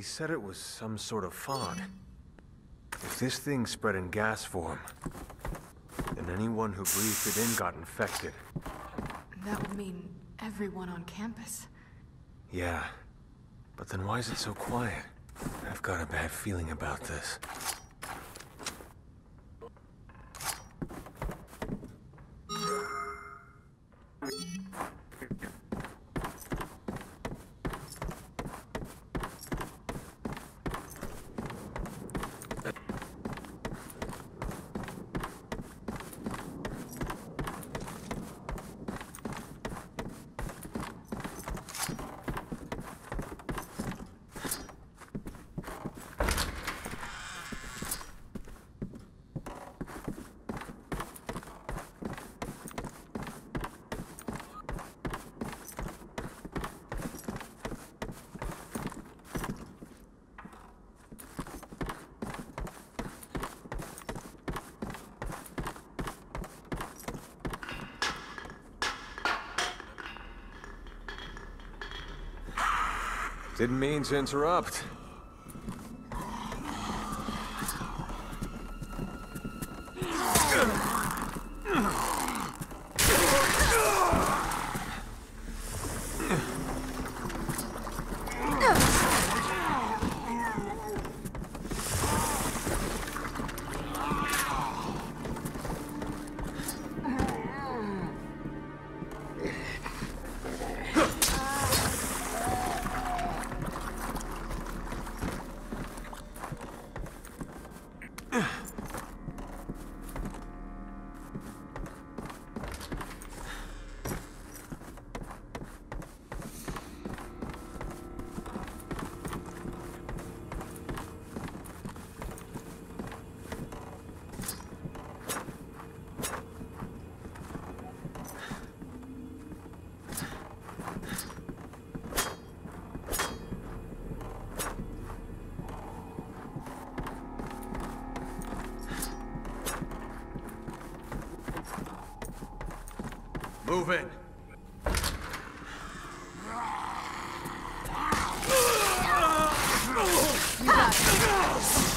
said it was some sort of fog. If this thing spread in gas form, then anyone who breathed it in got infected. That would mean everyone on campus. Yeah. But then why is it so quiet? I've got a bad feeling about this. Didn't mean to interrupt. Move in. You got it.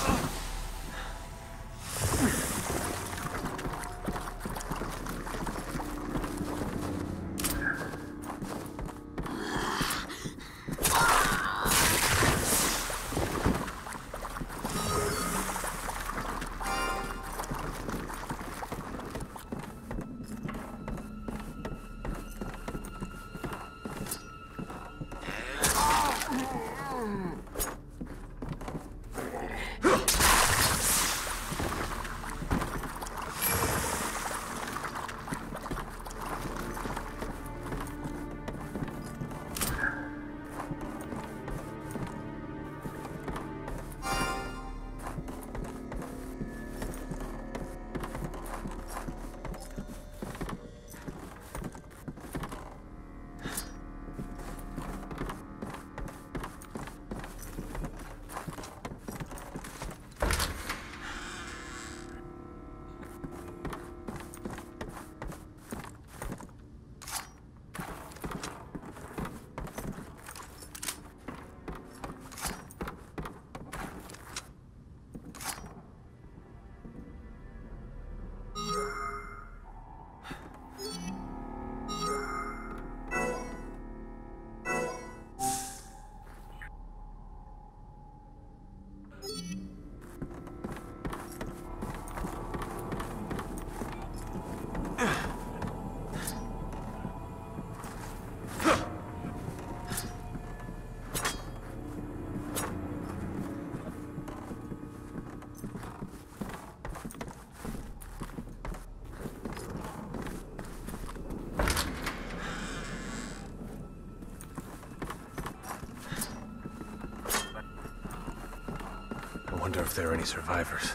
I wonder if there are any survivors.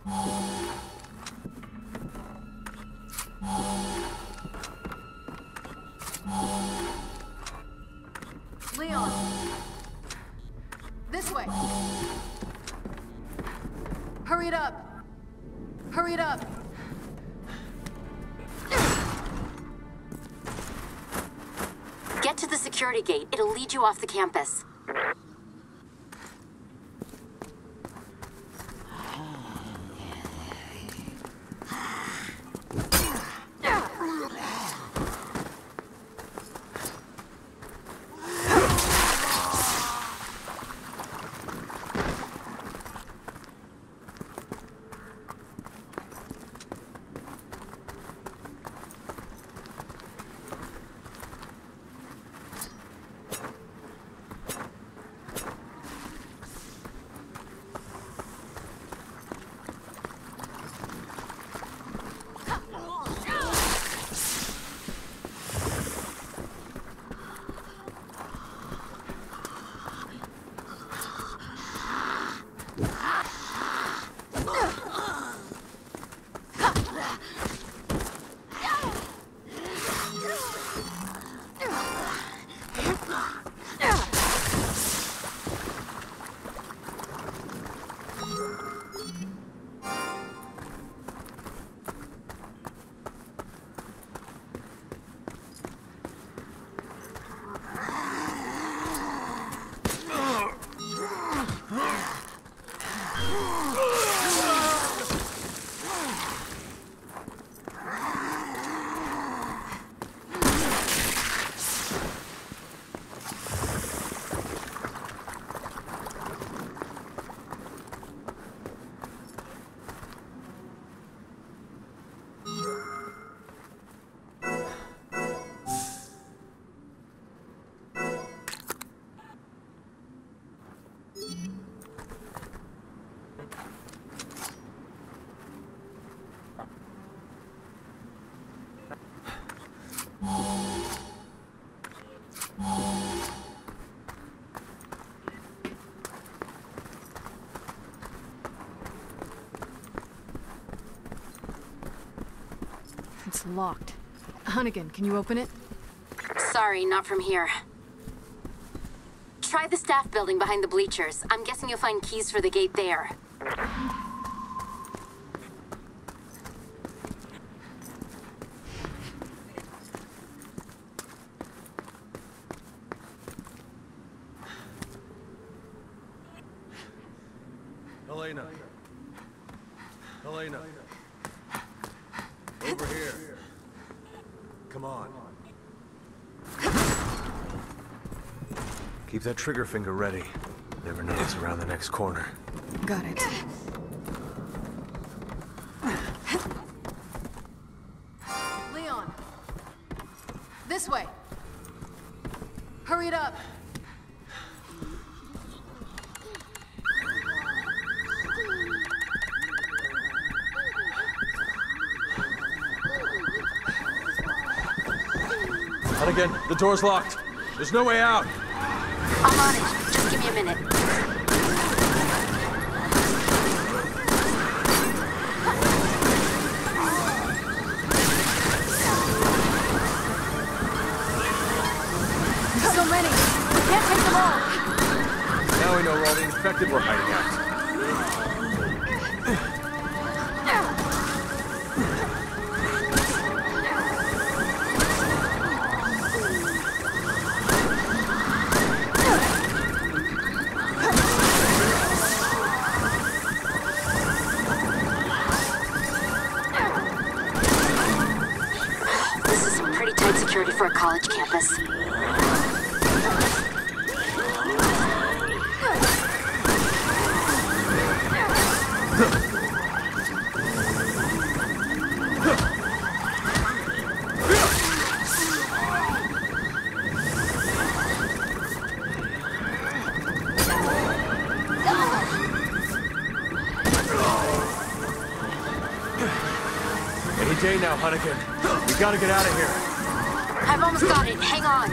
Leon! This way! Hurry it up! Hurry it up! Get to the security gate. It'll lead you off the campus. It's locked. Hunnigan, can you open it? Sorry, not from here. Try the staff building behind the bleachers. I'm guessing you'll find keys for the gate there. Helena. Helena. Over here. Come on. Keep that trigger finger ready. Never know what's around the next corner. Got it. Leon! This way! Hurry it up! Hunnigan, the door's locked. There's no way out. I'm on it. Just give me a minute. So many! We can't take them all! Now we know where all the infected were hiding out. Security for a college campus. Any day now, Hunnigan. We gotta get out of here. I've almost got it. Hang on.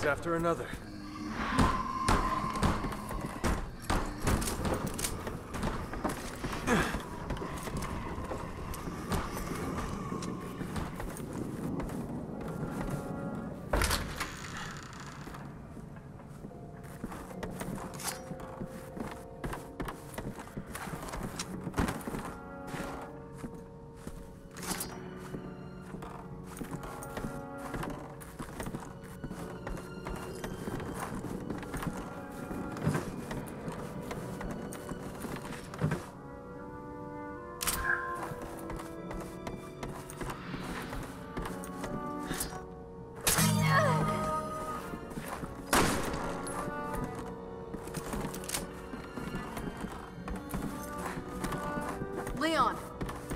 bodies after another. Leon!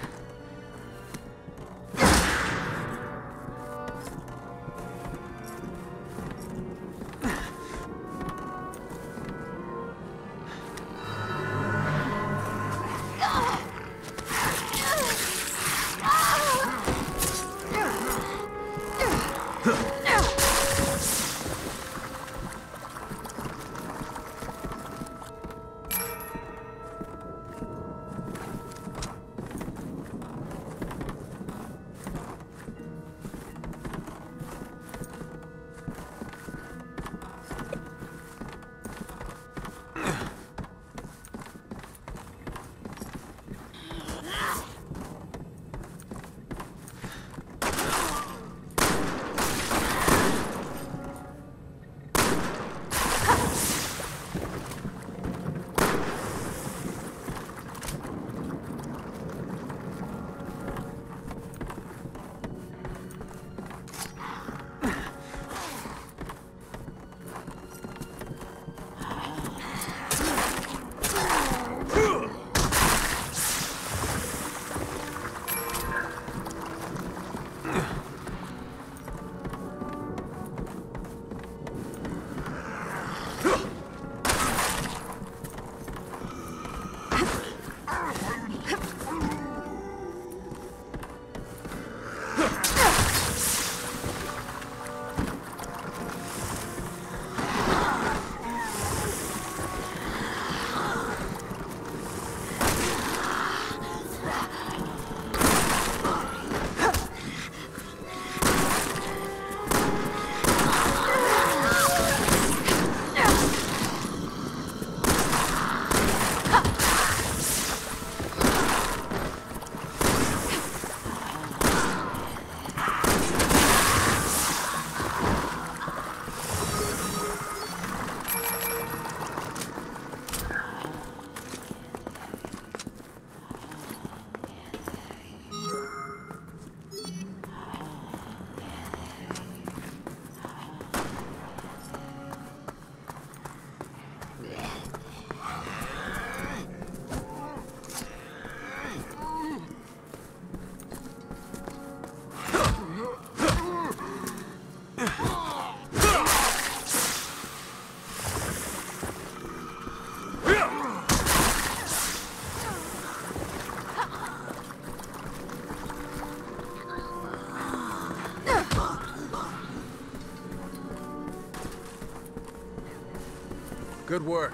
Good work.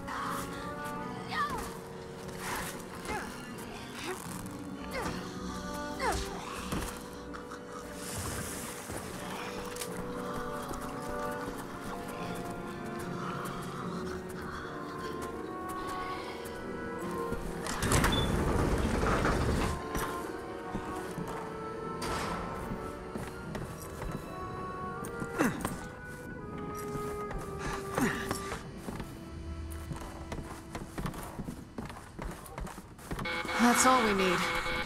That's all we need.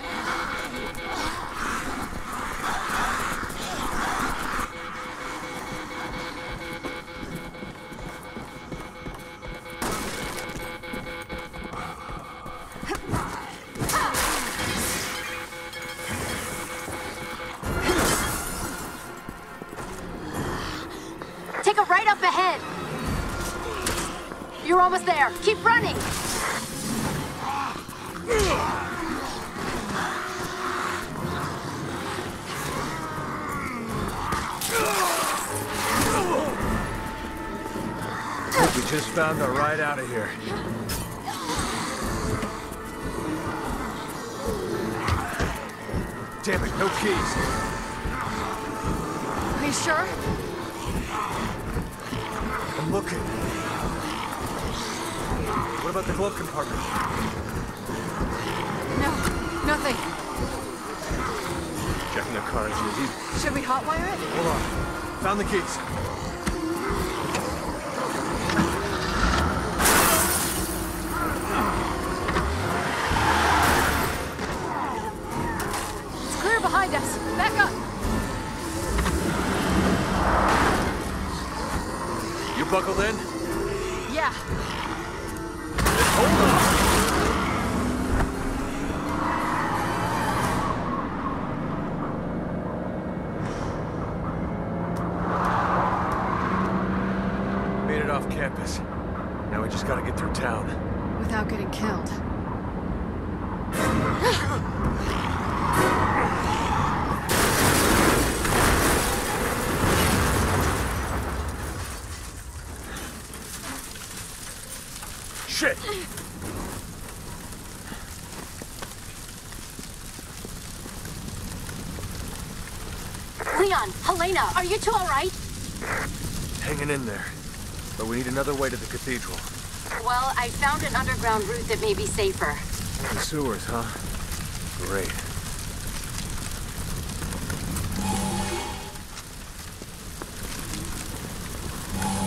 Take a right up ahead. You're almost there. Keep running. We just found a ride out of here. Damn it, no keys. Are you sure? I'm looking. What about the glove compartment? No, nothing. Checking the car is easy. Should we hotwire it? Hold on. Found the keys. It's clear behind us. Back up. You buckled in? Yeah. Hold on! Made it off campus. Now we just gotta get through town. Without getting killed. Shit! Leon, Helena, are you two all right? Hanging in there. But we need another way to the cathedral. Well, I found an underground route that may be safer. The sewers, huh? Great.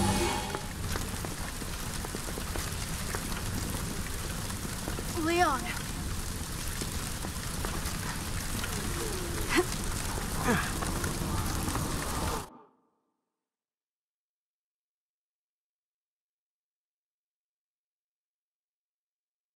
Leon.